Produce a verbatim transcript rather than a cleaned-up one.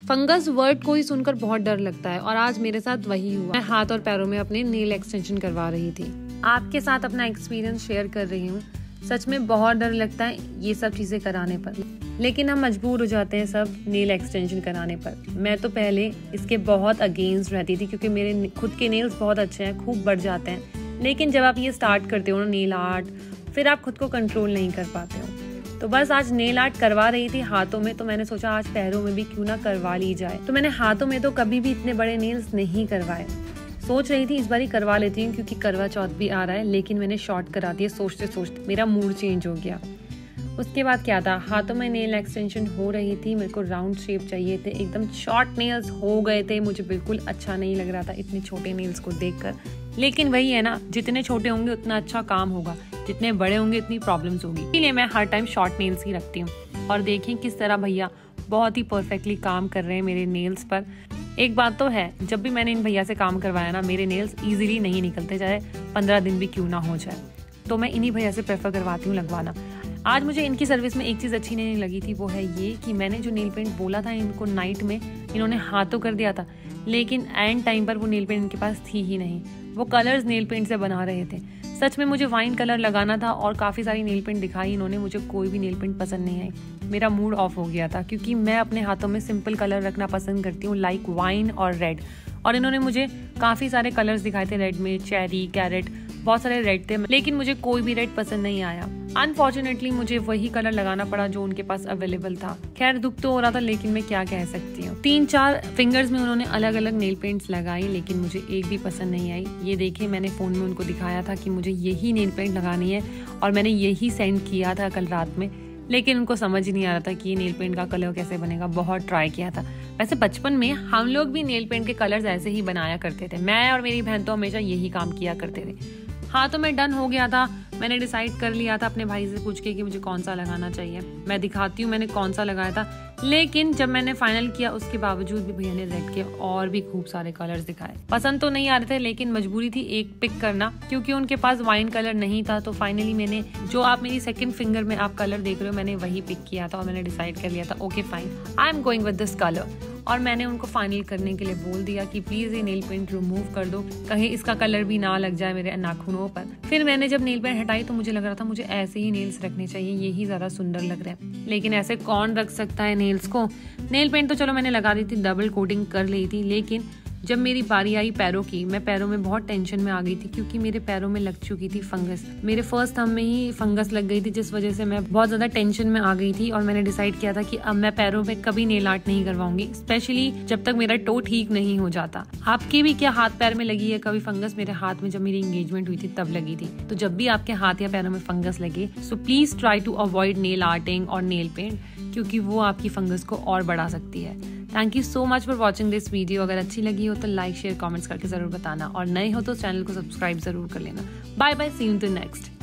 Fungus word को ही सुनकर बहुत डर लगता है और आज मेरे साथ वही हुआ। मैं हाथ और पैरों में अपने नेल एक्सटेंशन करवा रही थी। आपके साथ अपना एक्सपीरियंस शेयर कर रही हूँ। सच में बहुत डर लगता है ये सब चीजें कराने पर, लेकिन हम मजबूर हो जाते हैं सब नेल एक्सटेंशन कराने पर। मैं तो पहले इसके बहुत अगेंस्ट रहती थी क्योंकि मेरे खुद के नेल्स बहुत अच्छे हैं, खूब बढ़ जाते हैं। लेकिन जब आप ये स्टार्ट करते हो ना नेल आर्ट, फिर आप खुद को कंट्रोल नहीं कर पाते हो। तो बस आज नेल आर्ट करवा रही थी हाथों में, तो मैंने सोचा आज पैरों में भी क्यों ना करवा ली जाए। तो मैंने हाथों में तो कभी भी इतने बड़े नेल्स नहीं करवाए। सोच रही थी इस बार ही करवा लेती हूँ क्योंकि करवा चौथ भी आ रहा है, लेकिन मैंने शॉर्ट करा दिया। सोचते सोचते मेरा मूड चेंज हो गया। उसके बाद क्या था, हाथों में नेल एक्सटेंशन हो रही थी। मेरे को राउंड शेप चाहिए थे, एकदम शॉर्ट नेल्स हो गए थे। मुझे बिल्कुल अच्छा नहीं लग रहा था इतने छोटे नेल्स को देखकर। लेकिन वही है ना, जितने छोटे होंगे उतना अच्छा काम होगा, जितने बड़े होंगे इतनी प्रॉब्लम्स होगी। इसलिए मैं हर टाइम शॉर्ट नेल्स ही रखती हूँ। और देखें किस तरह भैया बहुत ही परफेक्टली काम कर रहे हैं मेरे नेल्स पर। एक बात तो है, जब भी मैंने इन भैया से काम करवाया ना, मेरे नेल्स इजीली नहीं निकलते, चाहे पंद्रह दिन भी क्यों ना हो जाए। तो मैं इन्हीं भैया से प्रेफर करवाती हूँ लगवाना। आज मुझे इनकी सर्विस में एक चीज़ अच्छी नहीं लगी थी, वो है ये कि मैंने जो नेल पेंट बोला था इनको नाइट में, इन्होंने हाथों कर दिया था, लेकिन एंड टाइम पर वो नेल पेंट इनके पास थी ही नहीं। वो कलर्स नेल पेंट से बना रहे थे। सच में मुझे वाइन कलर लगाना था और काफ़ी सारी नेल पेंट दिखाई इन्होंने, मुझे कोई भी नेल पेंट पसंद नहीं आई। मेरा मूड ऑफ हो गया था क्योंकि मैं अपने हाथों में सिंपल कलर रखना पसंद करती हूँ, लाइक वाइन और रेड। और इन्होंने मुझे काफ़ी सारे कलर्स दिखाए थे, रेड में चेरी, कैरेट, बहुत सारे रेड थे, लेकिन मुझे कोई भी रेड पसंद नहीं आया। अनफॉर्चुनेटली मुझे वही कलर लगाना पड़ा जो उनके पास अवेलेबल था। खैर दुख तो हो रहा था, लेकिन मैं क्या कह सकती हूँ। तीन चार फिंगर्स में उन्होंने अलग अलग नेल पेंट्स लगाई, लेकिन मुझे एक भी पसंद नहीं आई। ये देखिए, मैंने फ़ोन में उनको दिखाया था कि मुझे यही नेल पेंट लगानी है और मैंने यही सेंड किया था कल रात में, लेकिन उनको समझ ही नहीं आ रहा था कि ये नेल पेंट का कलर कैसे बनेगा। बहुत ट्राई किया था। वैसे बचपन में हम लोग भी नेल पेंट के कलर्स ऐसे ही बनाया करते थे। मैं और मेरी बहन तो हमेशा यही काम किया करते थे। हाथों में डन हो गया था। मैंने डिसाइड कर लिया था अपने भाई से पूछ के कि मुझे कौन सा लगाना चाहिए। मैं दिखाती हूँ मैंने कौन सा लगाया था, लेकिन जब मैंने फाइनल किया उसके बावजूद भी भैया ने रेड के और भी खूब सारे कलर्स दिखाए। पसंद तो नहीं आ रहे थे, लेकिन मजबूरी थी एक पिक करना क्योंकि उनके पास वाइन कलर नहीं था। तो फाइनली मैंने, जो आप मेरी सेकंड फिंगर में आप कलर देख रहे हो, मैंने वही पिक किया था और मैंने डिसाइड कर लिया था okay fine, I am going with this colour. और मैंने उनको फाइनल करने के लिए बोल दिया कि प्लीज ये नेल पेंट रिमूव कर दो, कहीं इसका कलर भी ना लग जाए मेरे नाखूनों पर। फिर मैंने जब नेल पेंट हटाई तो मुझे लग रहा था मुझे ऐसे ही नेल्स रखने चाहिए, यही ज्यादा सुंदर लग रहे हैं। लेकिन ऐसे कौन रख सकता है नेल्स को। नेल पेंट तो चलो मैंने लगा दी थी, डबल कोटिंग कर ली थी, लेकिन जब मेरी बारी आई पैरों की, मैं पैरों में बहुत टेंशन में आ गई थी क्योंकि मेरे पैरों में लग चुकी थी फंगस। मेरे फर्स्ट थंब में ही फंगस लग गई थी, जिस वजह से मैं बहुत ज्यादा टेंशन में आ गई थी। और मैंने डिसाइड किया था कि अब मैं पैरों में कभी नेल आर्ट नहीं करवाऊंगी, स्पेशली जब तक मेरा टो ठीक नहीं हो जाता। आपके भी क्या हाथ पैर में लगी है कभी फंगस? मेरे हाथ में जब मेरी एंगेजमेंट हुई थी तब लगी थी। तो जब भी आपके हाथ या पैरों में फंगस लगे, so please try to avoid nail arting और नेल पेंट, क्योंकि वो आपकी फंगस को और बढ़ा सकती है। Thank you so much for watching this video. अगर अच्छी लगी हो तो लाइक शेयर कमेंट्स करके जरूर बताना, और नए हो तो चैनल को सब्सक्राइब जरूर कर लेना। Bye bye, see you in the next.